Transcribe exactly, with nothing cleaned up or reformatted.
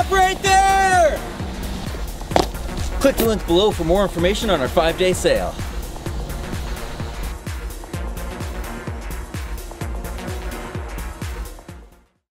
Stop right there! Click the link below for more information on our five-day sale.